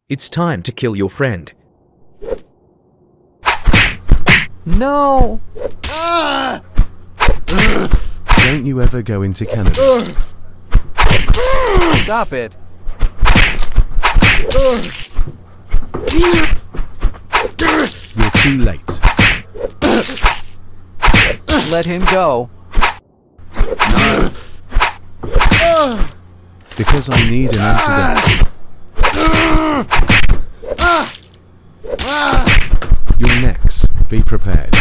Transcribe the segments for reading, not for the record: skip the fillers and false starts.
It's time to kill your friend. No! Don't you ever go into Canada. Stop it! You're too late. Let him go. Because I need an antidote. You're next. Be prepared.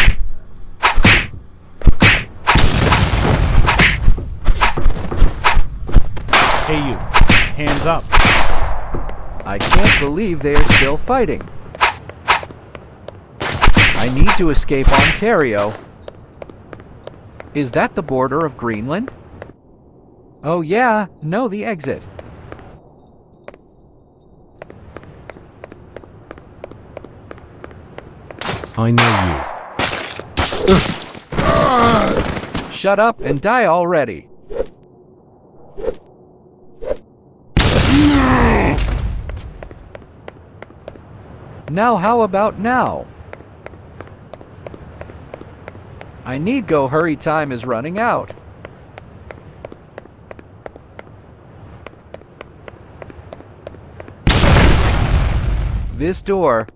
Hey you, hands up. I can't believe they are still fighting. I need to escape Ontario. Is that the border of Greenland? Oh yeah, know the exit. I know you. Shut up and die already. Now how about now? I need go hurry, time is running out. This door.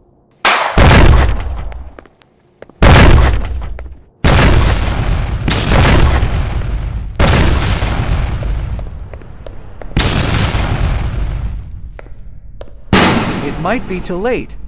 It might be too late.